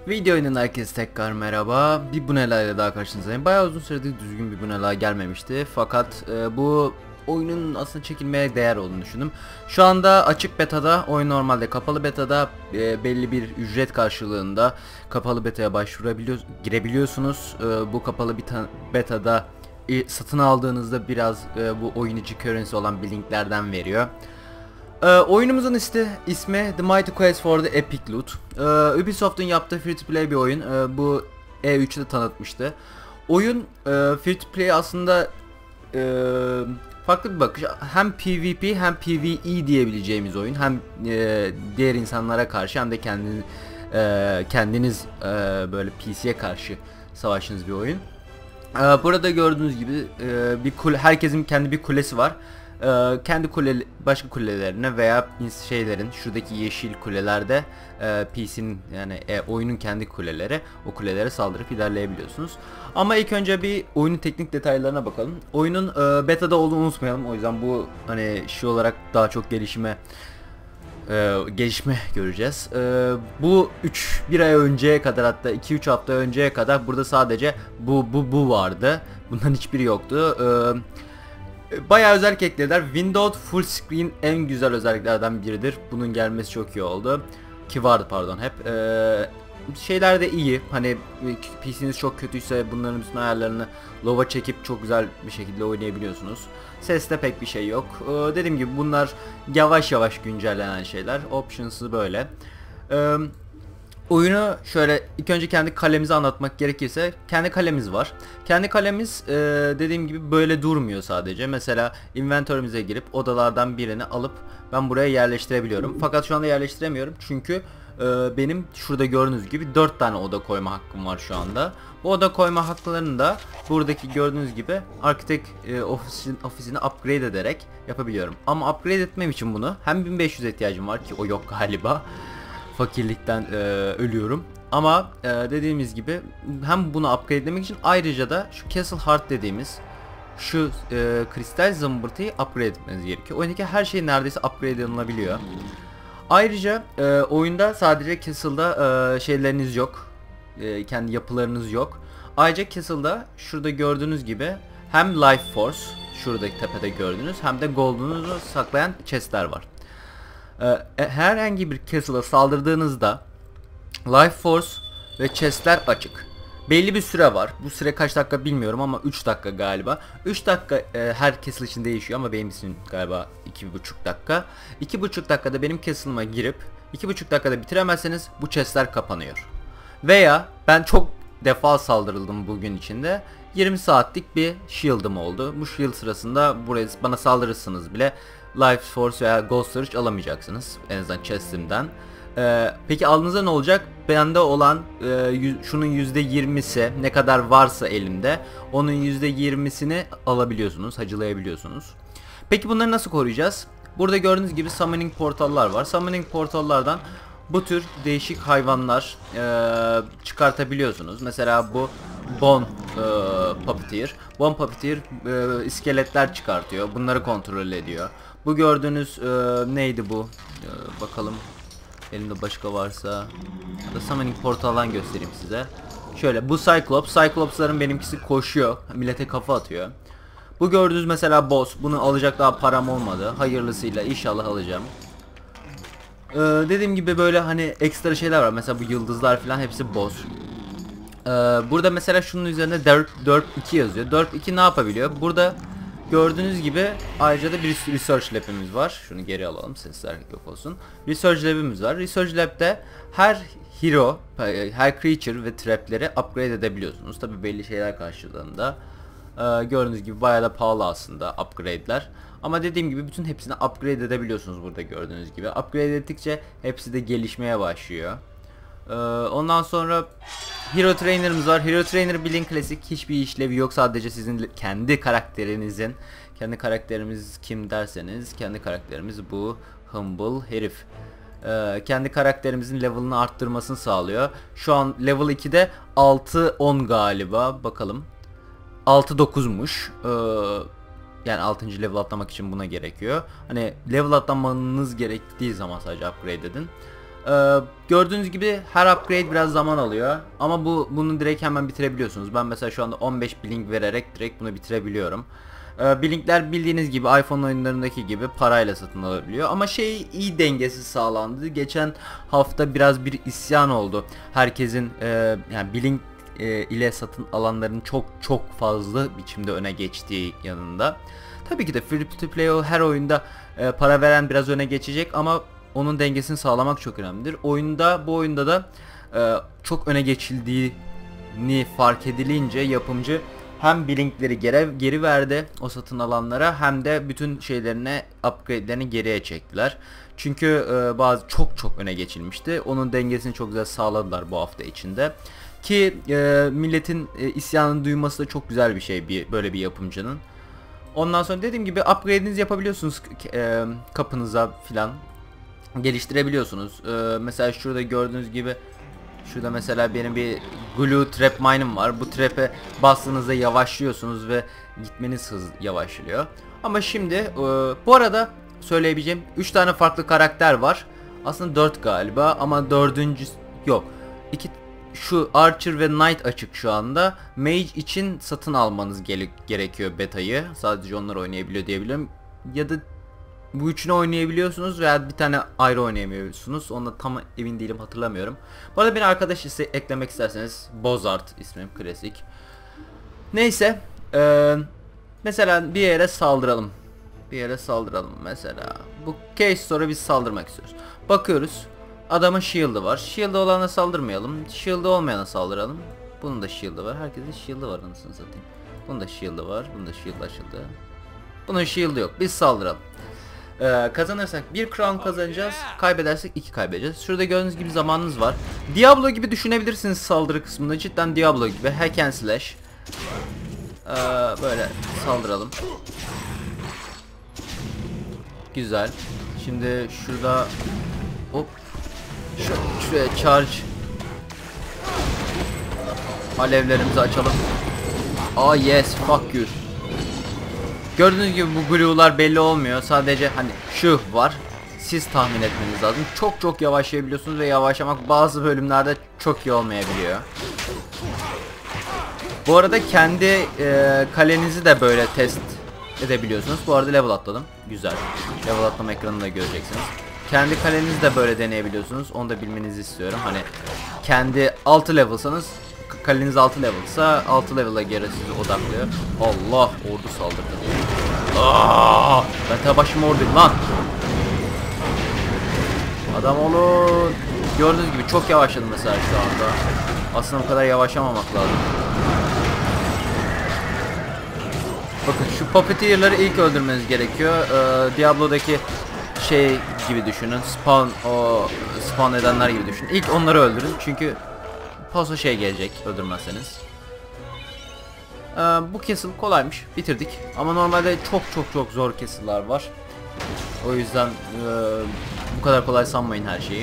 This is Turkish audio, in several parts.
Video oyunun herkese tekrar merhaba. Bir Bunella daha karşınızdayım. Bayağı uzun süredir düzgün bir Bunella gelmemişti. Fakat bu oyunun aslında çekilmeye değer olduğunu düşündüm. Şu anda açık betada, oyun normalde kapalı betada, belli bir ücret karşılığında kapalı betaya girebiliyorsunuz. Bu kapalı betada satın aldığınızda biraz bu oyun içi currency olan linklerden veriyor. Oyunumuzun ismi The Mighty Quest for the Epic Loot. Ubisoft'un yaptığı free to play bir oyun. Bu E3'te tanıtmıştı. Oyun free to play aslında farklı bir bakış. Hem PvP hem PvE diyebileceğimiz oyun. Hem diğer insanlara karşı hem de kendiniz böyle PC'ye karşı savaştığınız bir oyun. Burada gördüğünüz gibi herkesin kendi bir kulesi var. Kendi başka kulelerine veya şeylerin şuradaki yeşil kulelerde PC'nin yani oyunun kendi kuleleri, o kulelere saldırıp ilerleyebiliyorsunuz. Ama ilk önce bir oyunun teknik detaylarına bakalım. Oyunun beta'da olduğunu unutmayalım. O yüzden bu hani olarak daha çok gelişme göreceğiz. Bu bir ay önceye kadar, hatta 2-3 hafta önceye kadar burada sadece bu vardı. Bundan hiçbiri yoktu. Bayağı özellik eklediler. Windows Full Screen en güzel özelliklerden biridir. Bunun gelmesi çok iyi oldu. Ki vardı pardon hep. Şeyler de iyi. Hani PC'niz çok kötüyse bunların bütün ayarlarını low'a çekip çok güzel bir şekilde oynayabiliyorsunuz. Seste pek bir şey yok. Dediğim gibi bunlar yavaş yavaş güncellenen şeyler. Options'ı böyle. Oyunu şöyle ilk önce kendi kalemizi anlatmak gerekirse kendi kalemiz var. Kendi kalemiz dediğim gibi böyle durmuyor sadece. Mesela inventörümüze girip odalardan birini alıp ben buraya yerleştirebiliyorum. Fakat şu anda yerleştiremiyorum çünkü benim şurada gördüğünüz gibi 4 tane oda koyma hakkım var şu anda. Bu oda koyma haklarını da buradaki gördüğünüz gibi Architect ofisini upgrade ederek yapabiliyorum. Ama upgrade etmem için bunu hem 1500 ihtiyacım var ki o yok galiba. Fakirlikten ölüyorum. Ama dediğimiz gibi hem bunu upgrade'lemek için ayrıca da şu Castle Heart dediğimiz şu kristal zımbırtıyı upgrade etmeniz gerekiyor. Oyundaki her şey neredeyse upgrade edilebiliyor. Ayrıca oyunda sadece Castle'da şeyleriniz yok. Kendi yapılarınız yok. Ayrıca Castle'da şurada gördüğünüz gibi hem Life Force şuradaki tepede gördüğünüz hem de Gold'unuzu saklayan chestler var. Herhangi bir castle'a saldırdığınızda Life Force ve chestler açık. Belli bir süre var. Bu süre kaç dakika bilmiyorum ama 3 dakika galiba. 3 dakika her castle için değişiyor ama benim için galiba 2,5 dakika. 2,5 dakikada benim castle'ıma girip 2,5 dakikada bitiremezseniz bu chestler kapanıyor. Veya ben çok defa saldırıldım bugün içinde. 20 saatlik bir shield'ım oldu. Bu shield sırasında buraya bana saldırırsınız bile Life Force veya Ghost Search alamayacaksınız. En azından chest'imden. Peki aldığınızda ne olacak? Bende olan şunun %20'si ne kadar varsa elimde onun %20'sini alabiliyorsunuz, hacılayabiliyorsunuz. Peki bunları nasıl koruyacağız? Burada gördüğünüz gibi summoning portallar var. Summoning portallardan bu tür değişik hayvanlar çıkartabiliyorsunuz. Mesela bu Bone Puppeteer. Bone Puppeteer iskeletler çıkartıyor. Bunları kontrol ediyor. Bu gördüğünüz neydi bu? Bakalım. Elimde başka varsa. Ya da Summoning Portal'dan göstereyim size. Şöyle bu Cyclops. Cyclops'ların benimkisi koşuyor. Millete kafa atıyor. Bu gördüğünüz mesela boss. Bunu alacak daha param olmadı. Hayırlısıyla inşallah alacağım. Dediğim gibi böyle hani ekstra şeyler var. Mesela bu yıldızlar falan hepsi boss. Burada mesela şunun üzerinde Derp 2 yazıyor. Derp 2 ne yapabiliyor? Burada gördüğünüz gibi ayrıca da bir Research Lab'imiz var. Şunu geri alalım, sesler yok olsun. Research Lab'imiz var. Research Lab'de her hero, her creature ve trap'leri upgrade edebiliyorsunuz. Tabi belli şeyler karşılığında. Gördüğünüz gibi bayağı da pahalı aslında upgrade'ler. Ama dediğim gibi bütün hepsini upgrade edebiliyorsunuz burada gördüğünüz gibi. Upgrade ettikçe hepsi de gelişmeye başlıyor. Ondan sonra Hero Trainer'ımız var. Hero Trainer bilin klasik, hiçbir işlevi yok, sadece sizin kendi karakterimiz kim derseniz kendi karakterimiz bu humble herif. Kendi karakterimizin level'ını arttırmasını sağlıyor. Şu an level 2'de 6-10 galiba, bakalım 6-9'muş. Yani 6. level atlamak için buna gerekiyor. Hani level atlamanız gerektiği zaman sadece upgrade edin. Gördüğünüz gibi her upgrade biraz zaman alıyor. Ama bunu direkt hemen bitirebiliyorsunuz. Ben mesela şu anda 15 blink vererek direkt bunu bitirebiliyorum. Blinkler bildiğiniz gibi iPhone oyunlarındaki gibi parayla satın alabiliyor. Ama iyi dengesi sağlandı. Geçen hafta biraz bir isyan oldu. Herkesin yani blink ile satın alanların çok fazla biçimde öne geçtiği yanında. Tabii ki de free to play her oyunda para veren biraz öne geçecek ama onun dengesini sağlamak çok önemlidir. Bu oyunda da çok öne geçildiğini fark edilince yapımcı hem blinkleri geri verdi o satın alanlara hem de bütün şeylerine upgrade'lerini geriye çektiler. Çünkü bazı çok öne geçilmişti. Onun dengesini çok güzel sağladılar bu hafta içinde. Ki milletin isyanını duyması da çok güzel bir şey böyle bir yapımcının. Ondan sonra dediğim gibi upgrade'inizi yapabiliyorsunuz kapınıza filan. Geliştirebiliyorsunuz. Mesela şurada gördüğünüz gibi şurada mesela benim bir glue trap mine'ım var. Bu trap'e bastığınızda yavaşlıyorsunuz ve gitmeniz yavaşlıyor. Ama şimdi bu arada söyleyebileceğim 3 tane farklı karakter var. Aslında 4 galiba ama 4. yok. 2 şu Archer ve Knight açık şu anda. Mage için satın almanız gerekiyor beta'yı. Sadece onlar oynayabiliyor diyebilirim. Ya da bu üçünü oynayabiliyorsunuz veya bir tane ayrı oynayamıyorsunuz. Onda tam emin değilim, hatırlamıyorum. Bu arada bir arkadaş eklemek isterseniz Bozart ismim, klasik. Neyse. Mesela bir yere saldıralım. Mesela. Bu case store'a biz saldırmak istiyoruz. Bakıyoruz. Adamın shield'ı var. Shield'ı olana saldırmayalım. Shield'ı olmayana saldıralım. Bunun da shield'ı var. Herkesin shield'ı var anasını satayım. Bunun da shield'ı var. Bunun da shield'ı açıldı. Bunun shield'ı yok. Biz saldıralım. Kazanırsak 1 crown kazanacağız. Kaybedersek 2 kaybedeceğiz. Şurada gördüğünüz gibi zamanınız var. Diablo gibi düşünebilirsiniz saldırı kısmında. Cidden Diablo gibi. Hack and slash. Böyle saldıralım. Güzel. Şimdi şurada hop. Şuraya charge. Alevlerimizi açalım. Yes, fuck you. Gördüğünüz gibi bu glue'lar belli olmuyor. Sadece hani şu var. Siz tahmin etmeniz lazım. Çok yavaşlayabiliyorsunuz ve yavaşlamak bazı bölümlerde çok iyi olmayabiliyor. Bu arada kendi kalenizi de böyle test edebiliyorsunuz. Bu arada level atladım. Güzel. Level atlama ekranını da göreceksiniz. Kendi kalenizi de böyle deneyebiliyorsunuz. Onu da bilmenizi istiyorum. Hani kendi 6 level'sanız, kaleniz 6 level'sa 6 level'a göre sizi odaklıyor. Allah, ordu saldırdı. Ben tabi başıma orduyum lan. Adam olun. Gördüğünüz gibi çok yavaşladım mesela şu anda. Aslında bu kadar yavaşlamamak lazım. Bakın şu puppeteer'ları ilk öldürmeniz gerekiyor. Diablo'daki şey gibi düşünün. Spawn edenler gibi düşünün. İlk onları öldürün çünkü paso gelecek öldürmezseniz. Bu castle kolaymış. Bitirdik. Ama normalde çok zor castle'lar var. O yüzden bu kadar kolay sanmayın her şeyi.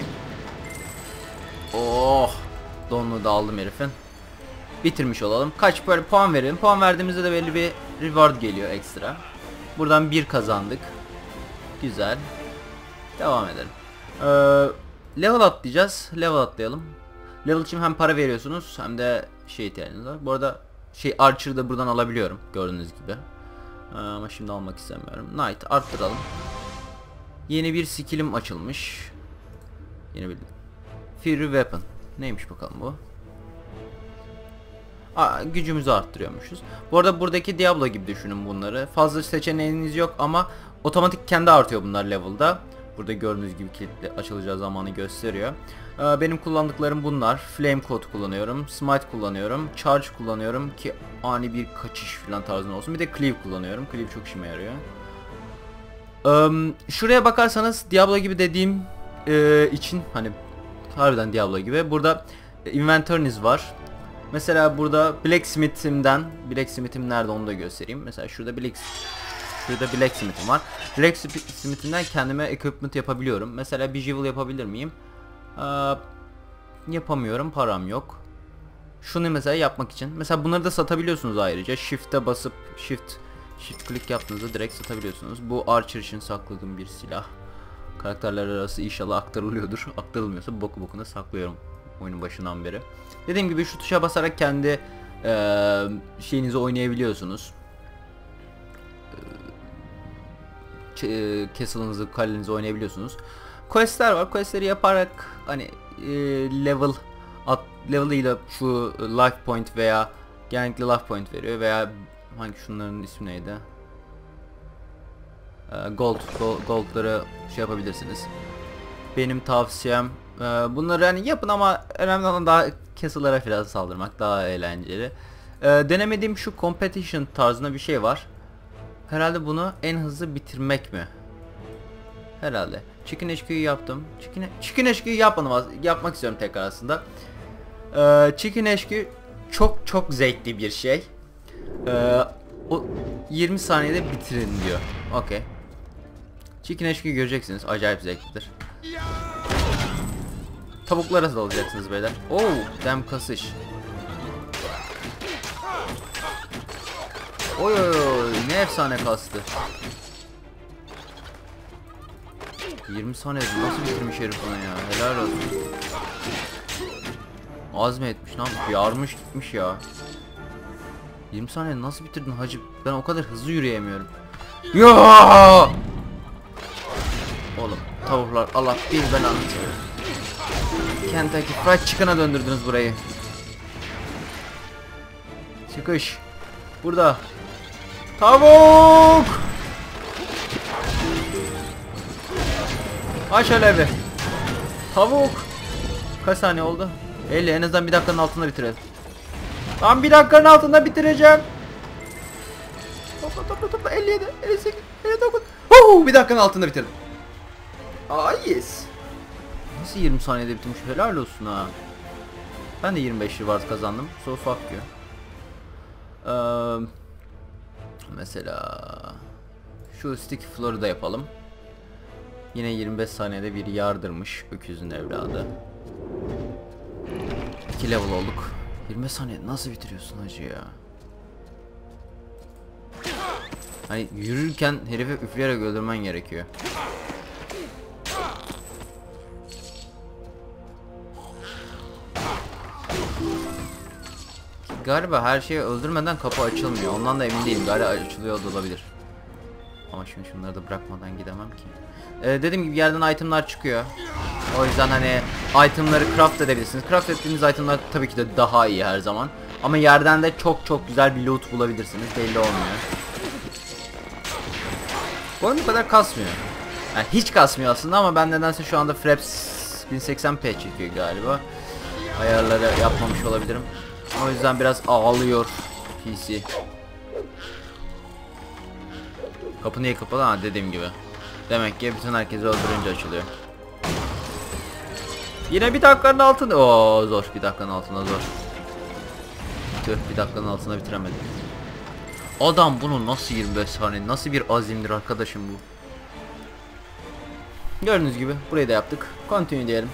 Oh! Donunu da aldım herifin. Bitirmiş olalım. Kaç böyle puan verelim. Puan verdiğimizde de belli bir reward geliyor ekstra. Buradan 1 kazandık. Güzel. Devam edelim. Level atlayacağız. Level atlayalım. Level için hem para veriyorsunuz hem de ihtiyacınız var. Bu arada Archer'ı da buradan alabiliyorum gördüğünüz gibi. Ama şimdi almak istemiyorum. Knight arttıralım. Yeni bir skill'im açılmış. Yeni bir Fury Weapon. Neymiş bakalım bu? Gücümüzü arttırıyormuşuz. Bu arada buradaki Diablo gibi düşünün bunları. Fazla seçeneğiniz yok ama otomatik kendi artıyor bunlar level'da. Burada gördüğünüz gibi kilitli açılacağı zamanı gösteriyor. Benim kullandıklarım bunlar. Flame Coat kullanıyorum. Smite kullanıyorum. Charge kullanıyorum ki ani bir kaçış falan tarzında olsun. Bir de Cleave kullanıyorum. Cleave çok işime yarıyor. Şuraya bakarsanız Diablo gibi dediğim için hani harbiden Diablo gibi. Burada inventory'niz var. Mesela burada Blacksmith'im nerede onu da göstereyim. Mesela şurada Blacksmith'im var. Blacksmith'imden kendime equipment yapabiliyorum. Mesela bir Jewel yapabilir miyim? Yapamıyorum, param yok. Şunu mesela yapmak için. Mesela bunları da satabiliyorsunuz ayrıca. Shift'e basıp shift click yaptığınızda direkt satabiliyorsunuz. Bu Archer için sakladığım bir silah. Karakterler arası inşallah aktarılıyordur. Aktarılmıyorsa boku bokuna saklıyorum oyunun başından beri. Dediğim gibi şu tuşa basarak kendi şeyinizi oynayabiliyorsunuz. Castle'ınızı, kalenizi oynayabiliyorsunuz. Quest'ler var. Quest'leri yaparak hani level ile şu life point veya genellikle life point veriyor veya hangi şunların ismi neydi? Gold'ları şey yapabilirsiniz. Benim tavsiyem bunları hani yapın ama önemli olan daha castle'lara falan saldırmak daha eğlenceli. Denemediğim şu competition tarzında bir şey var. Herhalde bunu en hızlı bitirmek mi? Herhalde. Chicken HQ'yu yaptım. Chicken HQ'yu yapmadım. Yapmak istiyorum tekrar aslında. Chicken HQ çok zevkli bir şey. O 20 saniyede bitirin diyor. Okey. Chicken HQ göreceksiniz. Acayip zevklidir. Tavuklara dalacaksınız beyler. Oh, damn kasış. Oy ne efsane kastı. 20 saniyede nasıl bitirmiş herif onu ya. Helal olsun. Azmetmiş, ne yapmış? Yarmış gitmiş ya. 20 saniyede nasıl bitirdin hacı? Ben o kadar hızlı yürüyemiyorum. Ya! Oğlum tavuklar Allah bir ben anlatıyorum. Kentucky Fried Chicken'a döndürdünüz burayı. Çıkış. Burada. Tavuk! Aç hele bir. Tavuk. Kaç saniye oldu? 50, en azından bir dakikanın altında bitirelim. Tam bir dakikanın altında bitireceğim. Topla 57, 58, 59. Bir dakikanın altında bitirdim. Yes. Nasıl 20 saniyede bitirmiş? Helal olsun ha. Ben de 25 reward kazandım. So fuck you. Mesela şu sticky floor'u da yapalım. Yine 25 saniyede bir yardırmış öküzün evladı. 2 level olduk. 25 saniyede nasıl bitiriyorsun hacı ya? Hani yürürken herife üfleyerek öldürmen gerekiyor. Galiba her şeyi öldürmeden kapı açılmıyor. Ondan da emin değilim. Galiba açılıyor da olabilir. Ama şimdi şunları da bırakmadan gidemem ki. Dediğim gibi yerden itemlar çıkıyor. O yüzden hani itemları craft edebilirsiniz. Craft ettiğiniz itemlar tabii ki de daha iyi her zaman. Ama yerden de çok güzel bir loot bulabilirsiniz. Belli olmuyor. Bu oyun bu kadar kasmıyor. Yani hiç kasmıyor aslında ama ben nedense şu anda Fraps 1080p çekiyor galiba. Ayarları yapmamış olabilirim. O yüzden biraz ağlıyor PC. Kapı niye kapalı? Ha, dediğim gibi. Demek ki bütün herkesi öldürünce açılıyor. Yine bir dakikanın altında. Oo zor, bir dakikanın altında zor. Tüh, bir dakikanın altında bitiremedim. Adam bunu nasıl 25 saniye, nasıl bir azimdir arkadaşım bu. Gördüğünüz gibi burayı da yaptık. Continue diyelim.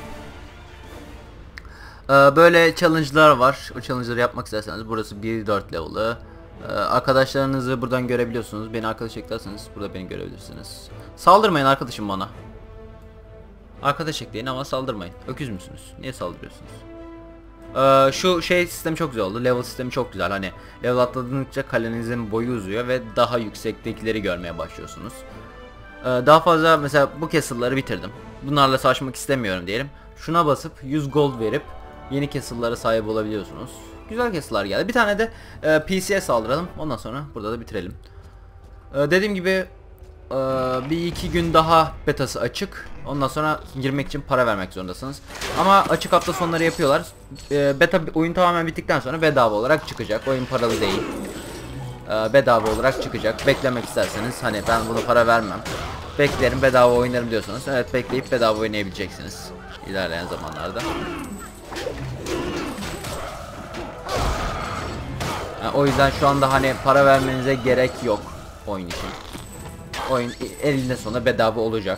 Böyle challenge'lar var. O challenge'ları yapmak isterseniz burası 1-4 level'ı. Arkadaşlarınızı buradan görebiliyorsunuz. Beni arkadaş eklerseniz burada beni görebilirsiniz. Saldırmayın arkadaşım bana. Arkadaş ekleyin ama saldırmayın. Öküz müsünüz? Niye saldırıyorsunuz? Şu şey sistemi çok güzel oldu. Level sistemi çok güzel. Hani level atladıkça kalenizin boyu uzuyor ve daha yüksektekileri görmeye başlıyorsunuz. Daha fazla mesela bu castle'ları bitirdim. Bunlarla savaşmak istemiyorum diyelim. Şuna basıp 100 gold verip yeni castle'lara sahip olabiliyorsunuz. Güzel castle'lar geldi. Bir tane de PC'ye saldıralım. Ondan sonra burada da bitirelim. Dediğim gibi bir iki gün daha betası açık. Ondan sonra girmek için para vermek zorundasınız. Ama açık hafta sonları yapıyorlar. Beta oyun tamamen bittikten sonra bedava olarak çıkacak. Oyun paralı değil. Bedava olarak çıkacak. Beklemek isterseniz hani ben bunu para vermem, beklerim bedava oynarım diyorsanız evet, bekleyip bedava oynayabileceksiniz ilerleyen zamanlarda. O yüzden şu anda hani para vermenize gerek yok oyun için. Oyun elinde sonunda bedava olacak.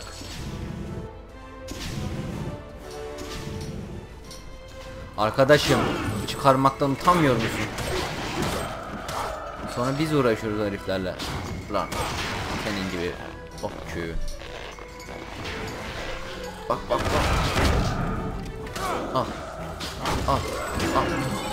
Arkadaşım çıkarmaktan utanmıyor musun? Sonra biz uğraşıyoruz heriflerle. Lan senin gibi okçu. Bak bak bak. Al. Al. Al.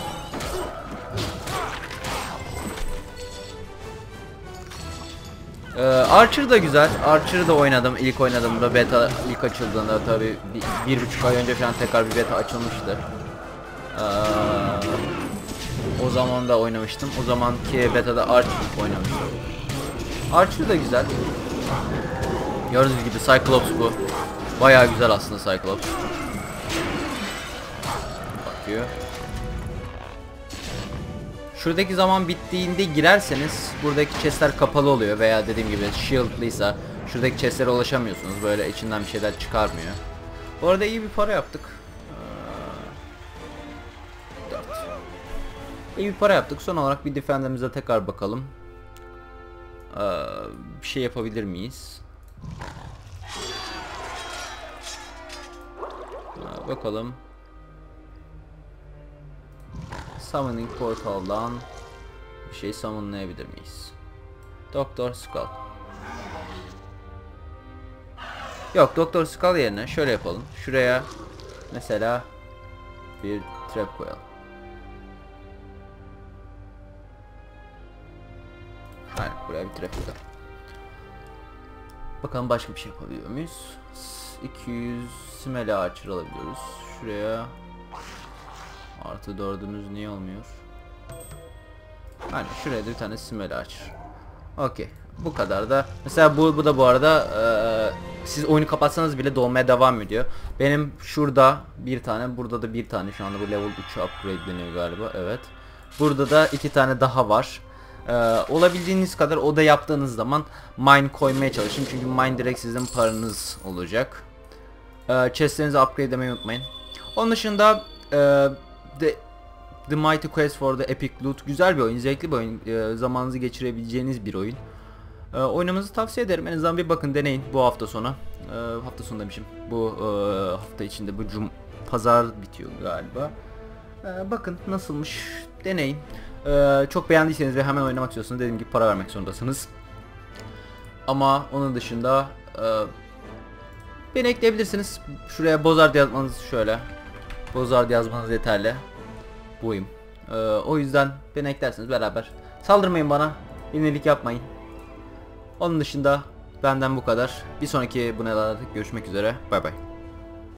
Archer da güzel. Archer'ı da oynadım. İlk oynadığımda beta ilk açıldığında tabi 1,5 ay önce falan tekrar bir beta açılmıştı. O zaman da oynamıştım. O zamanki beta'da Archer oynamıştım. Archer da güzel. Gördüğünüz gibi Cyclops bu. Bayağı güzel aslında Cyclops. Bakıyor. Şuradaki zaman bittiğinde girerseniz buradaki chestler kapalı oluyor veya dediğim gibi shieldlıysa şuradaki chestlere ulaşamıyorsunuz. Böyle içinden bir şeyler çıkarmıyor. Bu arada iyi bir para yaptık. 4. İyi bir para yaptık. Son olarak bir defender'imize tekrar bakalım. Bir şey yapabilir miyiz? Bakalım. Summoning Portal'dan bir şey summonlayabilir miyiz? Doktor Skull. Yok, Doktor Skull yerine şöyle yapalım. Şuraya mesela bir trap koyalım. Hayır, buraya bir trap koyalım. Bakalım başka bir şey yapabiliyor muyuz? 200 Smelly Archer alabiliyoruz. Şuraya artı 4'ümüz niye olmuyor? Hani şuraya da bir tane Smelly Archer. Okey. Bu kadar da. Mesela bu da bu arada siz oyunu kapatsanız bile dolmaya devam ediyor. Benim şurada bir tane, burada da bir tane, şu anda bu level 3'e upgradeleniyor galiba. Evet. Burada da 2 tane daha var. Olabildiğiniz kadar oda yaptığınız zaman mine koymaya çalışın. Çünkü mine direkt sizin paranız olacak. Chestlerinizi upgrade'lemeyi unutmayın. Onun dışında The Mighty Quest for the Epic Loot güzel bir oyun, zevkli bir oyun, zamanınızı geçirebileceğiniz bir oyun. Oynamanızı tavsiye ederim. En azından bir bakın, deneyin bu hafta sonu. Hafta sonu demişim. Bu hafta içinde, bu pazar bitiyor galiba. Bakın nasılmış, deneyin. Çok beğendiyseniz ve hemen oynamak istiyorsanız dediğim gibi para vermek zorundasınız. Ama onun dışında beni ekleyebilirsiniz. Şuraya Bozard yazmanız, şöyle Bozard yazmanız yeterli. Buyum. O yüzden beni eklersiniz, beraber saldırmayın bana, yenilik yapmayın. Onun dışında benden bu kadar. Bir sonraki abonelerle görüşmek üzere. Bay bay.